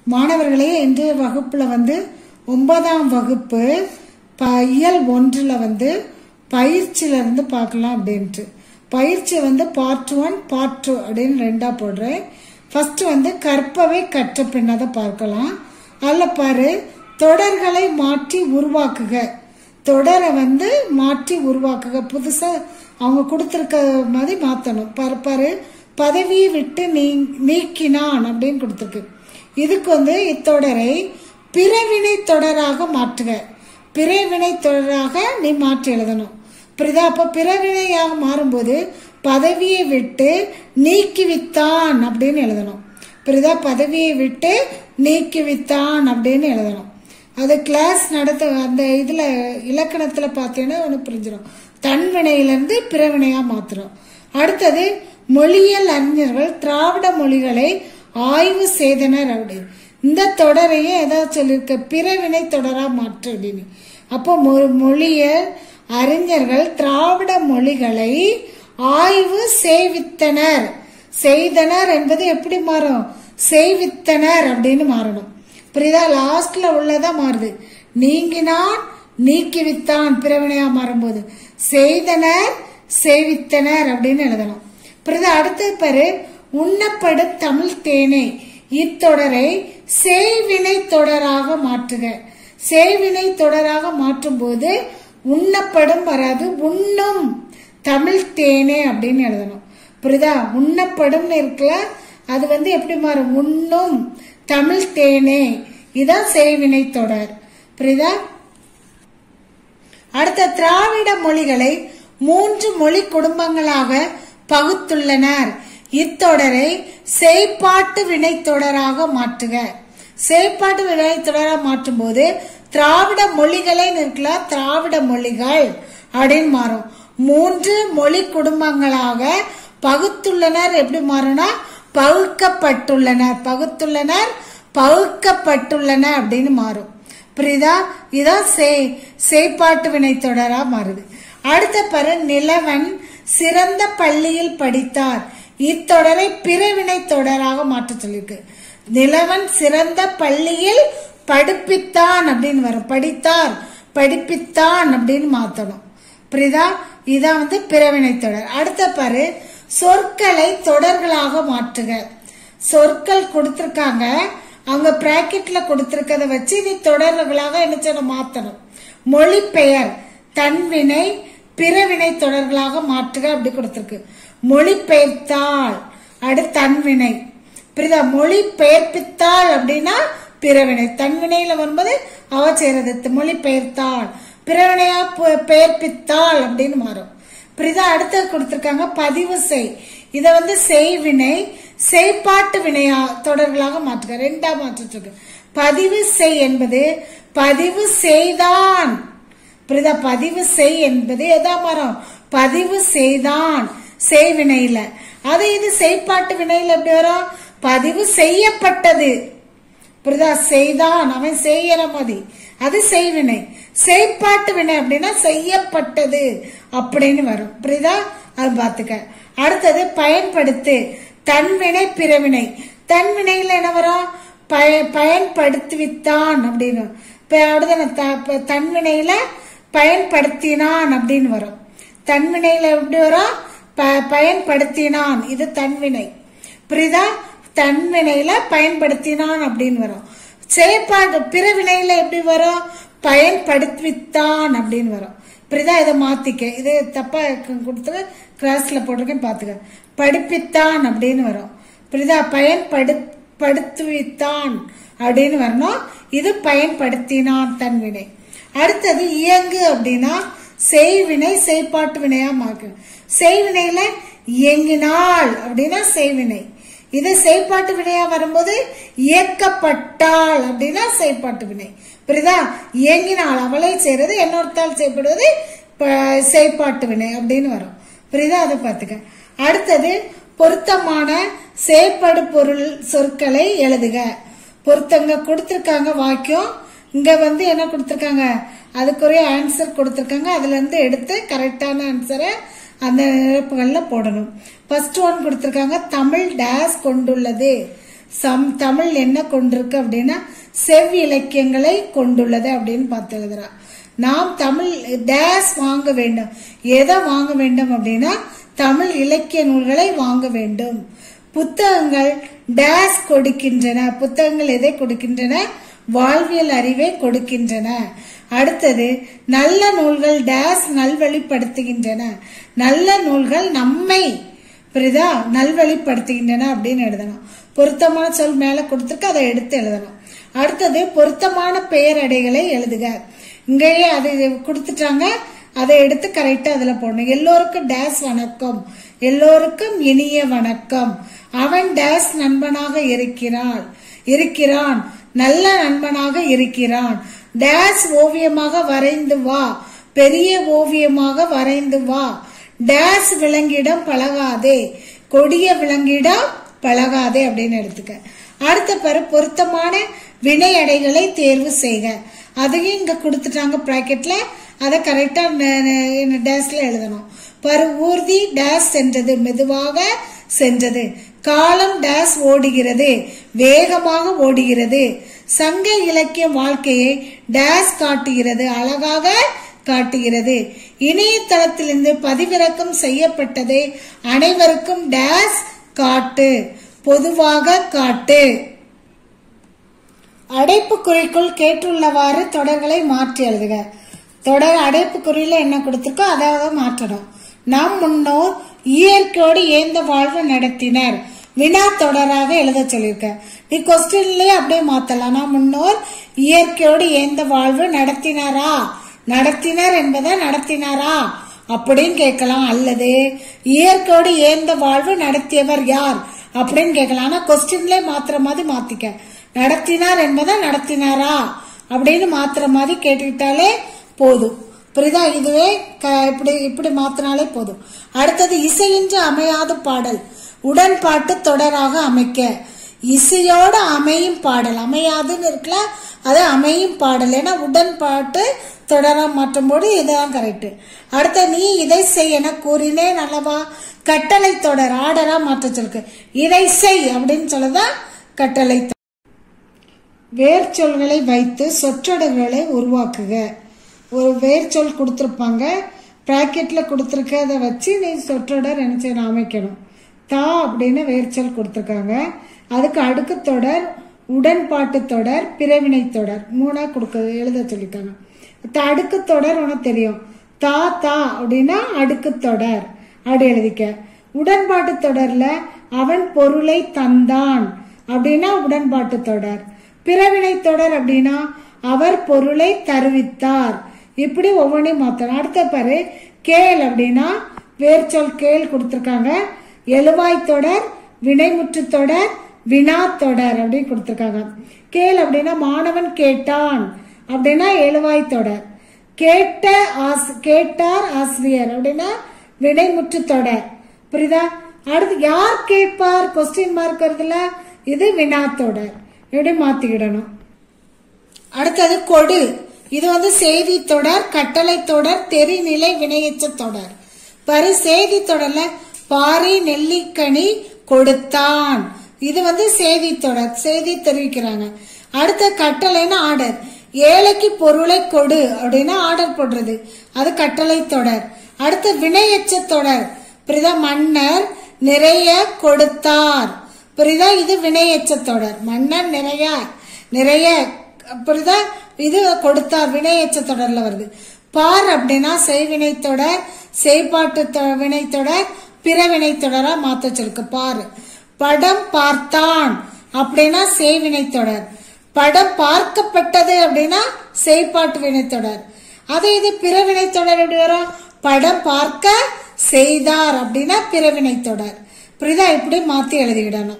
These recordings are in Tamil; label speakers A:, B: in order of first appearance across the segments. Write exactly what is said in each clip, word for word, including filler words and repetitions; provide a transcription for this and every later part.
A: மாணவர்களே, இன்றைய வகுப்புல வந்து ஒன்பதாம் வகுப்பு இயல் ஒன்றுல வந்து பயிற்சியில இருந்து பார்க்கலாம் அப்படின்ட்டு. பயிற்சி வந்து பார்ட் ஒன் பார்ட் டூ அப்படின்னு ரெண்டா போடுறேன். ஃபர்ஸ்ட் வந்து கற்பவை கற்ற பின்னதை பார்க்கலாம். அதில் பாரு, தொடர்களை மாற்றி உருவாக்குக. தொடரை வந்து மாற்றி உருவாக்குக. புதுசா அவங்க கொடுத்துருக்க மாதிரி மாற்றணும். பாரு பாரு பதவியை விட்டு நீ நீக்கினான் அப்படின்னு கொடுத்துருக்கு. இதுக்கு வந்து இத்தொடரை பிறவினை தொடராக மாற்றுக. பிறவினை தொடராக நீ மாற்றி எழுதணும். புரியுதா? அப்ப பிறவினையாக மாறும்போது பதவியை விட்டு நீக்கிவித்தான் அப்படின்னு எழுதணும். புரியுதா? பதவியை விட்டு நீக்கிவித்தான் அப்படின்னு எழுதணும். அது கிளாஸ் நடத்த அந்த இதுல இலக்கணத்துல பார்த்தீங்கன்னா ஒன்று புரிஞ்சிடும். தன்வினையிலிருந்து பிறவினையா மாத்துறோம். அடுத்தது மொழியியல் அறிஞர்கள் திராவிட மொழிகளை ஆய்வு செய்தனர் அப்படின்னு. இந்த தொடரையும் ஏதாவது சொல்லியிருக்க, பிறவினை தொடரா மாற்று அப்படின்னு. அப்போ மொழியியல் அறிஞர்கள் திராவிட மொழிகளை ஆய்வு செய்வித்தனர். செய்தனர் என்பது எப்படி மாறும்? செய்வித்தனர் அப்படின்னு மாறணும். புரியுதா? லாஸ்ட்ல உள்ளதா மாறுது. நீங்கினான் நீக்கிவித்தான் பிறவினையா மாறும்போது செய்தனர் செய்வித்தனர் அப்படின்னு எழுதணும். புரியுதா? அடுத்தது பாரு, உண்ணப்படும் தமிழ் தேனை. இத்தொடரை செய்வினை தொடராக மாற்றுக. செய்வினை தொடராக மாற்றும் போது உண்ணப்படும் வராது, உண்ணும் தமிழ் தேனே அப்படின்னு எழுதணும். புரியுதா? உண்ணப்படும் இருக்குல்ல, அது வந்து எப்படி மாறும்? உண்ணும் தமிழ் தேனே. இதான் செய்வினை தொடர். புரியுதா? அடுத்த, திராவிட மொழிகளை மூன்று மொழி குடும்பங்களாக பகுத்துள்ளனர். இத்தொடரை செய்பாட்டு வினை தொடராக மாற்றுக. செய்பாட்டு வினை தொடராக மாற்றும் போது திராவிட மொழிகளை நிற்கல, திராவிட மொழிகள் அப்படின்னு மாறும். மூன்று மொழி குடும்பங்களாக பகுத்துள்ளனர் எப்படி மாறும்னா பகுக்கப்பட்டுள்ளனர். பகுத்துள்ளனர் பகுக்கப்பட்டுள்ளனர் அப்படின்னு மாறும். புரியுதா? இதான் செய்பாட்டு வினை தொடரா மாறுது. அடுத்த பாரு, நிலவன் சிறந்த பள்ளியில் படித்தார். இத்தொடரை பிறவினை தொடராக மாற்ற சொல்லிருக்கு. நிலவன் சிறந்த பள்ளியில் படிப்பித்தான் அப்படின்னு வரும். படித்தார் படிப்பித்தான் அப்படின்னு மாத்தணும். புரியுதா? இதான் வந்து பிறவினை தொடர். அடுத்த பாரு, சொற்களை தொடர்களாக மாற்றுக. சொற்கள் கொடுத்திருக்காங்க, அவங்க பிராக்கெட்ல கொடுத்திருக்கத வச்சு இது தொடர்களாக என்ன மாத்தணும். மொழிபெயர் தன்வினை பிறவினை தொடர்களாக மாற்றுக அப்படி கொடுத்திருக்கு. மொழிபெயர்த்தாள் அடுத்து தன்வினை. புரியுதா? மொழி பெயர்ப்பித்தாள் அப்படின்னா பிறவினை. தன்வினையில வரும்போது அவ செய்யறது மொழிபெயர்த்தாள், பிறவினையா பெயர்ப்பித்தாள் அப்படின்னு மாறும். புரியுதா? அடுத்தது கொடுத்திருக்காங்க பதிவு செய். இத வந்து செய்வினை செய்பாட்டு வினையா தொடர்களாக மாற்றுக. ரெண்டா மாற்றிட்டு பதிவு செய் என்பது பதிவு செய்தான். புரியுதா? பதிவு செய் என்பது எதா மாறும்? பதிவு செய்தான் செய்வினையில. அது இது செய்பாட்டு வினையில எப்படி வரும்? பதிவு செய்யப்பட்டது. புரியுதா? செய்தான் அவன் செய்யற மாதிரி, அது செய்வினை. செய்பாட்டு வினை அப்படின்னா செய்யப்பட்டது அப்படின்னு வரும். புரியுதா? அது பாத்துக்க. அடுத்தது பயன்படுத்து தன்வினை பிறவினை. தன்வினையில என்ன வரும்? பயன்படுத்துவித்தான் அப்படின்னு. அடுத்த தன்வினையில பயன்படுத்தினான் அப்படின்னு வரும். தன்வினையில எப்படி வரும்? பயன்படுத்தினான், இது தன்வினை. புரியுதா? தன்வினையில பயன்படுத்தினான் அப்படின்னு வரும். செயற்பாடு பிறவினையில எப்படி வரும்? பயன்படுத்தித்தான் அப்படின்னு வரும். புரியுதா? இதை மாத்திக்க. இது தப்பா கொடுத்து கிளாஸ்ல போட்டிருக்கேன் பாத்துக்க. படிப்பித்தான் அப்படின்னு வரும். புரியுதா? பயன்படுத்துவித்தான் அப்படின்னு வரணும். இது பயன்படுத்தினான் தன்வினை. அடுத்தது இயங்கு அப்படின்னா செய்வினை செய்பாட்டு வினையா மாக்கு. செய்வினையில இயங்கினாள் அப்படின்னா செய்வினை. இது செய்பாட்டு வினையா வரும்போது இயக்கப்பட்டாள் அப்படின்னா செய்பாட்டு வினை. புரியுதா? இயங்கினாள் அவளை செய்யறது, இன்னொருத்தால் செய்யப்படுவது செய்பாட்டு வினை அப்படின்னு வரும். புரியுதா? அதை பார்த்துக்க. அடுத்தது பொருத்தமான செயற்படு பொருள் சொற்களை எழுதுக. பொருத்தங்க கொடுத்திருக்காங்க வாக்கியம். இங்க வந்து என்ன கொடுத்திருக்காங்க? அதுக்குரிய ஆன்சர் கொடுத்திருக்காங்க. அதுல இருந்து எடுத்து கரெக்டான ஆன்சரை அந்த நிரப்புகள்ல போடணும். ஃபர்ஸ்ட் ஒன் கொடுத்திருக்காங்க, தமிழ் டேஸ் கொண்டுள்ளது. சம் தமிழ் என்ன கொண்டிருக்கு அப்படின்னா செவ் இலக்கியங்களை கொண்டுள்ளது அப்படின்னு பார்த்து எழுதுறா. நாம் தமிழ் டேஸ் வாங்க வேண்டும், எதை வாங்க வேண்டும் அப்படின்னா தமிழ் இலக்கிய நூல்களை வாங்க வேண்டும். புத்தகங்கள் டேஸ் கொடுக்கின்றன, புத்தகங்கள் எதை கொடுக்கின்றன, வாழ்வியல் அறிவை கொடுக்கின்றன. அடுத்தது நல்ல நூல்கள் டேஸ் நல்வழிப்படுத்துகின்றன, நல்ல நூல்கள் நம்மை புரியுதா நல்வழிப்படுத்துகின்றன அப்படின்னு எழுதணும். பொருத்தமான சொல் மேல கொடுத்துருக்கு, அதை எடுத்து எழுதணும். அடுத்தது பொருத்தமான பெயரடைகளை எழுதுக. இங்கேயே அது கொடுத்துட்டாங்க, அதை எடுத்து கரெக்டா அதுல போடணும். எல்லோருக்கும் டேஸ் வணக்கம், எல்லோருக்கும் இனிய வணக்கம். அவன் டேஸ் நண்பனாக இருக்கிறான் இருக்கிறான் நல்ல நண்பனாக இருக்கிறான். டேஸ் ஓவியமாக வரைந்து வா, பெரிய ஓவியமாக வரைந்து வா. டேஸ் விலங்கிடம் பழகாதே, கொடிய விலங்கிடம் பழகாதே அப்படின்னு எடுத்துக்க. அடுத்த பிற பொருத்தமான வினையடைகளை தேர்வு செய்க. அதையும் இங்க கொடுத்துட்டாங்க பிராக்கெட்ல, அதை கரெக்டா டேஸ்ல எழுதணும். பரு ஊர்தி டேஸ் சென்றது, மெதுவாக சென்றது. காலம் டேஸ் ஓடுகிறது, வேகமாக ஓடுகிறது. சங்க இலக்கிய வாழ்க்கையை டேஸ் காட்டுகிறது, அழகாக காட்டுகிறது. இணையதளத்திலிருந்து பதிவிறக்கம் செய்யப்பட்டது அனைவருக்கும் டேஸ் காட்டு, பொதுவாக காட்டு. அடைப்புக்குறிக்குள் கேட்டுள்ளவாறு தொடர்களை மாற்றி எழுதுக. தொடர் அடைப்புக்குறியில என்ன கொடுத்திருக்கோ அதாவது மாற்றணும். நம் முன்னோர் இயற்கையோடு ஏந்த வாழ்வு நடத்தினர், வினா தொடராக எழுத சொல்லியிருக்க. நீ கொஸ்டின்லயே அப்படியே மாத்தலாம். நம் முன்னோர் இயற்கையோடு ஏந்த வாழ்வு நடத்தினாரா, நடத்தினர் என்பதை நடத்தினாரா அப்படின்னு கேட்கலாம். அல்லது இயற்கையோடு ஏந்த வாழ்வு நடத்தியவர் யார் அப்படின்னு கேட்கலாம். ஆனா கொஸ்டின்லயே மாத்திர மாதிரி மாத்திக்க. நடத்தினார் என்பதை நடத்தினாரா அப்படின்னு மாத்திர மாதிரி கேட்டுக்கிட்டாலே போதும். புரியுதா? இதுவே இப்படி இப்படி மாத்தினாலே போதும். அடுத்தது இசையின்றி அமையாத பாடல் உடன்பாட்டு தொடராக அமைக்க. இசையோட அமையும் பாடல், அமையாதுன்னு இருக்குல்ல, அது அமையும் பாடல். ஏன்னா உடன்பாட்டு தொடரா மாற்றும் போது இதுதான் கரெக்ட். அடுத்த நீ இதை செய் என கூறினேன் அல்லவா, கட்டளை தொடர் ஆர்டரா மாற்ற சொல்லுக்கு. இதை செய் அப்படின்னு சொல்லதான் கட்டளை. வேர்ச்சொல்களை வைத்து சொற்றொடர்களை உருவாக்குக. ஒரு வேர்ச்சொல் கொடுத்திருப்பாங்க, பிராக்கெட்ல கொடுத்திருக்கிறத வச்சு நீ சொற்றொடர் என்ன செய்யணும், அமைக்கணும். தா அப்படின்னு வேர்ச்சொல் கொடுத்திருக்காங்க, அதுக்கு அடுக்கு தொடர், உடன்பாட்டு தொடர், பிறவினை தொடர் மூணா கொடுக்க எழுத சொல்லிருக்காங்க. அடுக்கு தொடர் உனக்கு தெரியும், தா தா அப்படின்னா அடுக்கு தொடர் அப்படி எழுதிக்க. உடன்பாட்டு தொடர்ல அவன் பொருளை தந்தான் அப்படின்னா உடன்பாட்டு தொடர். பிறவினை தொடர் அப்படின்னா அவர் பொருளை தருவித்தார். இப்படி ஒவ்வொன்றையும் மாத்தணும். அடுத்த பாரு கேள் அப்படின்னா வேர்ச்சொல் கேள் கொடுத்திருக்காங்க. எழுவாய் தொடர், வினைமுற்று தொடர், வினா தொடர் அப்படி கொடுத்திருக்காங்க. கேள் அப்படின்னா மாணவன் கேட்டான் அப்படின்னா எழுவாய் தொடர். கேட்ட கேட்டார் ஆசிரியர் அப்படின்னா வினைமுற்று தொடர். புரியுதா? அடுத்து யார் கேட்பார் கொஸ்டின் மார்க் வருதுல, இது வினா தொடர். எப்படி மாத்திக்கிடணும். அடுத்தது கொடு, இது வந்து செய்தி தொடர், கட்டளை தொடர், தெரிநிலை வினையச்ச தொடர். பாரு செய்தி தொடர்ல பாரி நெல்லிக்கனி கொடுத்தான், இது வந்து செய்தி தொடர், செய்தி தெரிவிக்கிறாங்க. அடுத்த கட்டளைன்னு ஆர்டர், ஏழைக்கு பொருளை கொடு அப்படின்னா ஆர்டர் போடுறது, அது கட்டளை தொடர். அடுத்த வினையச்ச தொடர், புரியுதா, மன்னர் நிறைய கொடுத்தார், புரியுதா, இது வினையச்ச தொடர். மன்னர் நிறைய நிறைய புரியுதா, இது கொடுத்தார் வினையச்ச தொடர்ல வருது. பார் அப்படின்னா செய்வினை தொடர், செய்பாட்டு வினை தொடர், பிறவினை தொடரா மாத்த சொல்லுக்கு. பார். படம் பார்த்தான் அப்படின்னா செய்வினை தொடர். படம் பார்க்கப்பட்டது அப்படின்னா செய்பாட்டு வினை தொடர். அதே இது பிறவினை தொடர் எப்படி வரும், படம் பார்க்க செய்தார் அப்படின்னா பிறவினை தொடர். புரியுதா? இப்படி மாத்தி எழுதிவிடணும்.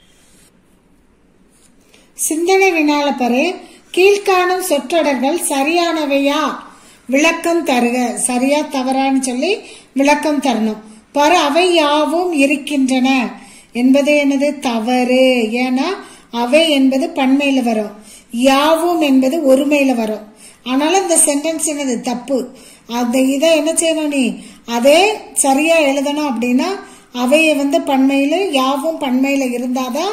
A: சிந்தனை வினால பாரு, கீழ்காணும் சொற்றொடர்கள் சரியானவையா விளக்கம் தருக. சரியா தவறான்னு சொல்லி விளக்கம் தரணும். பாரு, அவை யாவும் இருக்கின்றன என்பது என்னது, தவறு. ஏன்னா அவை என்பது பன்மையில வரும், யாவும் என்பது ஒருமையில வரும். ஆனாலும் இந்த சென்டென்ஸ் என்னது, தப்பு. அந்த இதை என்ன செய்யணும், நீ அதே சரியா எழுதணும். அப்படின்னா அவைய வந்து பன்மையில, யாவும் பன்மையில இருந்தாதான்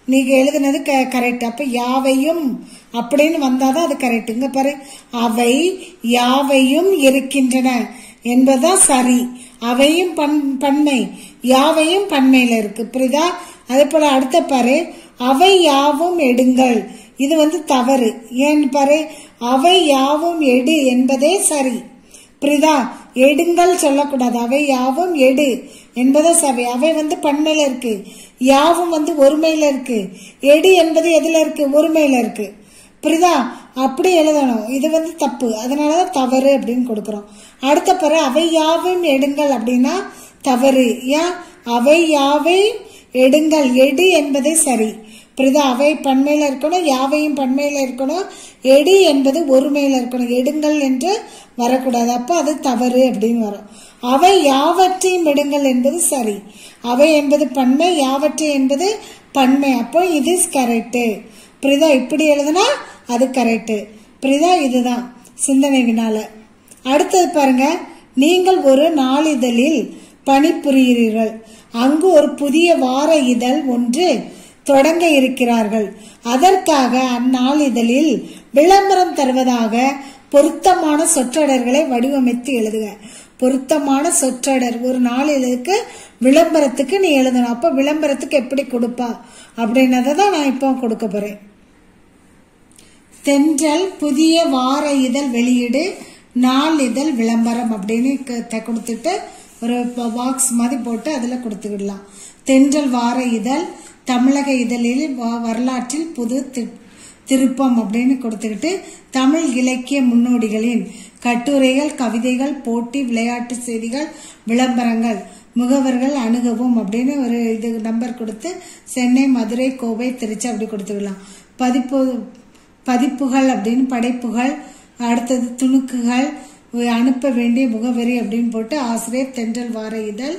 A: நீங்க எழுதுனது கரெக்ட். அப்ப யாவையும் அப்படின்னு வந்தாதான் அது கரெக்ட். இங்க பாரு, அவை யாவையும் இருக்கின்றன என்பதுதான் சரி. அவையும் பன்மை, யாவையும் பன்மையில இருக்கு. புரியுதா? அதே போல அடுத்த பாரு, அவை யாவும் எடுங்கள், இது வந்து தவறு. ஏன்னு பாரு, அவை யாவும் எடு என்பதே சரி. புரியுதா? எடுங்கள் சொல்லக்கூடாது, அவை யாவும் எடு என்பதே சரி. அவை வந்து பன்மையில இருக்கு, யாவும் வந்து ஒருமையில இருக்கு, எடு என்பது எதுல இருக்கு? ஒருமையில இருக்கு. புரியுதா? அப்படி எழுதணும். இது வந்து தப்பு, அதனாலதான் தவறு அப்படின்னு கொடுக்கிறோம். அடுத்த பிற அவை யாவும் எடுங்கள் அப்படின்னா தவறு. ஏன்? அவை யாவை எடுங்கள், எடு என்பதே சரி. புரியுதா? அவை பன்மையில இருக்கணும், யாவையும் பன்மையில இருக்கணும், எடு என்பது ஒருமையில இருக்கணும், எடுங்கள் என்று வரக்கூடாது. அப்ப அது தவறு அப்படின்னு வரும். அவை யாவற்றையும் எடுங்கள் என்பது சரி. அவை என்பது பன்மை, யாவற்றை என்பது பன்மை. அப்போ இது கரெக்ட். புரியுதா? இப்படி எழுதுனா அது கரெக்ட். புரியுதா? இதுதான் சிந்தனை வினால. அடுத்தது பாருங்க, நீங்கள் ஒரு நாளிதழில் பணிபுரிகிறீர்கள். அங்கு ஒரு புதிய வார இதழ் ஒன்று தொடங்க இருக்கிறார்கள். அதற்காக அந்நாளிதழில் விளம்பரம் தருவதாக பொருத்தமான சொற்றொடர்களை வடிவமைத்து எழுதுக. பொருத்தமான சொற்றொடர் ஒரு நாளிதழுக்கு விளம்பரத்துக்கு நீ எழுதணும். அப்ப விளம்பரத்துக்கு எப்படி கொடுப்பா அப்படின்னதான் நான் இப்போ கொடுக்க போறேன். தென்றல் புதிய வார இதழ் வெளியீடு நாளிதழ் விளம்பரம் அப்படின்னு கொடுத்துட்டு ஒரு பாக்ஸ் மாதிரி போட்டு அதுல கொடுத்துக்கிடலாம். தென்றல் வார இதழ் தமிழக இதழில் வரலாற்றில் புது திருப்பம் அப்படின்னு கொடுத்துக்கிட்டு தமிழ் இலக்கிய முன்னோடிகளின் கட்டுரைகள், கவிதைகள், போட்டி, விளையாட்டு செய்திகள், விளம்பரங்கள், முகவர்கள் அணுகவும் அப்படின்னு ஒரு இது நம்பர் கொடுத்து சென்னை, மதுரை, கோவை, திருச்சி அப்படி கொடுத்துக்கலாம். பதிப்பு பதிப்புகள் அப்படின்னு படைப்புகள், அடுத்தது துணுக்குகள், அனுப்ப வேண்டிய முகவரி அப்படின்னு போட்டு ஆசிரியர் தென்றல் வார இதழ்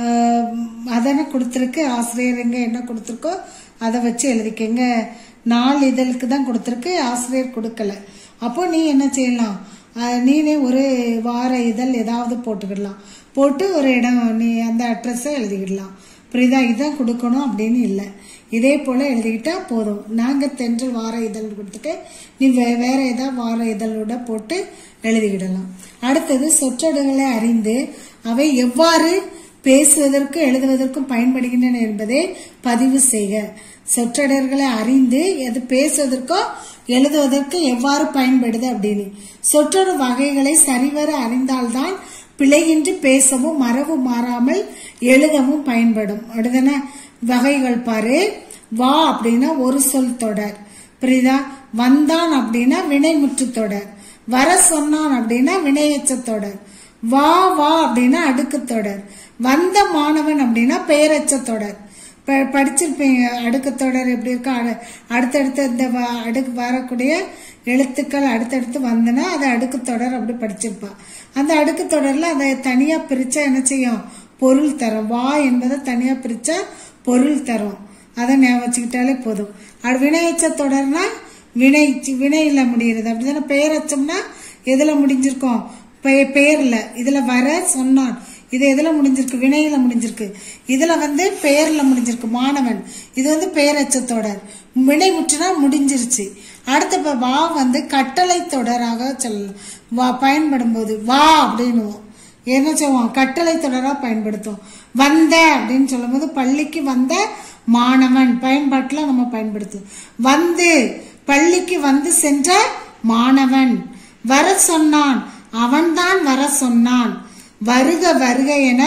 A: அதனை கொடுத்துருக்கு. ஆசிரியர் எங்க என்ன கொடுத்துருக்கோ அதை வச்சு எழுதிக்கங்க. நாலு இதழுக்கு தான் கொடுத்துருக்கு, ஆசிரியர் கொடுக்கல. அப்போ நீ என்ன செய்யலாம், நீனே ஒரு வார இதழ் ஏதாவது போட்டுக்கிடலாம். போட்டு ஒரு இடம் நீ அந்த அட்ரஸை எழுதிக்கிடலாம். புரியுதா? இதான் கொடுக்கணும் அப்படின்னு இல்லை, இதே போல எழுதிக்கிட்டா போதும். நாங்க தென்றல் வார இதழ் கொடுத்துட்டு நீ வேற ஏதாவது வார இதழோட போட்டு எழுதிக்கிடலாம். அடுத்தது சொற்றொடர்களை அறிந்து அவை எவ்வாறு பேசுவதற்கு எழுதுவதற்கும் பயன்படுகின்றன என்பதை பதிவு செய்க. சொற்றொடர்களை அறிந்து எது பேசுவதற்கோ எழுதுவதற்கு எவ்வாறு பயன்படுது அப்படின்னு சொற்றொடர் வகைகளை சரிவர அறிந்தால்தான் பிழையின்றி பேசவும் மரபு மாறாமல் எழுதவும் பயன்படும். அடுத்தன வகைகள் பாரு. வா அப்படின்னா ஒரு சொல் தொடர். புரியுதா? வந்தான் அப்படின்னா வினைமுற்று தொடர். வர சொன்னான் அப்படின்னா வினையெச்ச தொடர். வா வா அப்படின்னா அடுக்கு தொடர். வந்த மாணவன் அப்படின்னா பெயரெச்ச தொடர். படிச்சிருப்பீங்க அடுக்கு தொடர் எப்படி இருக்கா, அடுத்தடுத்து இந்த அடுக்கு வரக்கூடிய எழுத்துக்கள் அடுத்தடுத்து வந்தனா அது அடுக்கு தொடர் அப்படி படிச்சிருப்பா. அந்த அடுக்கு தொடர்ல அதை தனியா பிரிச்சா என்ன செய்யும், பொருள் தரும். வா என்பதை தனியா பிரிச்சா பொருள் தரும். அதை ஞாபகம் வச்சுக்கிட்டாலே போதும். அது வினையச்ச தொடர்னா வினை வினையில முடிகிறது. அப்படிதானே? பெயரச்சம்னா எதுல முடிஞ்சிருக்கோம், பெயர்ல. இதுல வர சொன்னான், இது எதுல முடிஞ்சிருக்கு, வினையில முடிஞ்சிருக்கு. இதுல வந்து பெயர்ல முடிஞ்சிருக்கு மாணவன், இது வந்து பெயரச்ச தொடர். வினை முற்றுனா முடிஞ்சிருச்சு. அடுத்த வா வந்து கட்டளை தொடராக சொல்லலாம். பயன்படும் போது வா அப்படின்னு என்ன சொல்லுவோம், கட்டளை தொடரா பயன்படுத்தும். வந்த அப்படின்னு சொல்லும் போது பள்ளிக்கு வந்த மாணவன் பயன்பாட்டுல நம்ம பயன்படுத்தும். வந்து பள்ளிக்கு வந்து சென்ற மாணவன். வர சொன்னான், அவன்தான் வர சொன்னான். வருக வருக என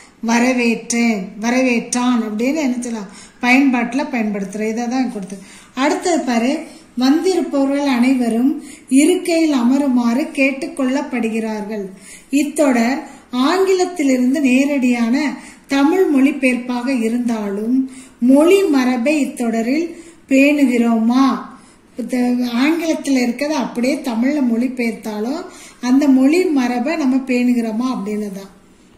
A: வரவேற்றேன் வரவேற்றான் அப்படின்னு என்ன சொல்லலாம், பயன்பாட்டுல பயன்படுத்துற. இதான் கொடுத்து அடுத்தது பாரு. வந்திருப்பவர்கள் அனைவரும் இருக்கையில் அமருமாறு கேட்டுக்கொள்ளப்படுகிறார்கள். இத்தொடர் ஆங்கிலத்திலிருந்து நேரடியான தமிழ் மொழிபெயர்ப்பாக இருந்தாலும் மொழி மரபை இத்தொடரில் பேணுகிறோமா, ஆங்கிலத்தில் இருக்கிறத அப்படியே தமிழ்ல மொழிபெயர்த்தாலும் அந்த மொழி மரபை நம்ம பேணுகிறோமா அப்படின்னு தான்.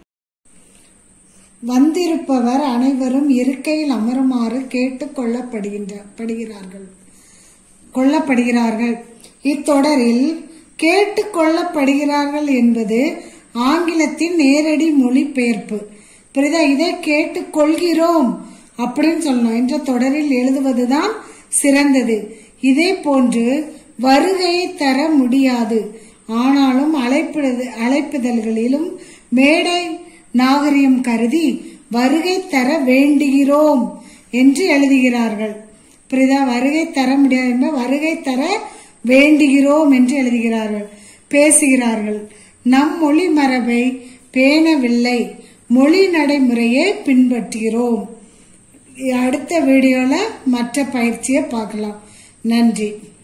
A: வந்திருப்பவர் அனைவரும் இருக்கையில் அமருமாறு கேட்டுக் கொள்ளப்படுகின்ற படுகிறார்கள் கொள்ளப்படுகிறார்கள். இத்தொடரில் கேட்டுக் கொள்ளப்படுகிறார்கள் என்பது ஆங்கிலத்தின் நேரடி மொழிபெயர்ப்பு. புரியுதா? இதை கேட்டுக் கொள்கிறோம் அப்படின்னு சொல்லணும் என்ற தொடரில் எழுதுவதுதான் சிறந்தது. இதே போன்று வருகையை தர முடியாது, ஆனாலும் அழைப்பிதழ்களிலும் மேடை நாகரிகம் கருதி வருகை தர வேண்டுகிறோம் என்று எழுதுகிறார்கள். புரியுதா? வருகை தர முடியாது, வருகை தர வேண்டுகிறோம் என்று எழுதுகிறார்கள், பேசுகிறார்கள். நம் மொழி மரபை பேணவில்லை, மொழி நடைமுறையை பின்பற்றுகிறோம். அடுத்த வீடியோல மற்ற பயிற்சியை பார்க்கலாம். நன்றி.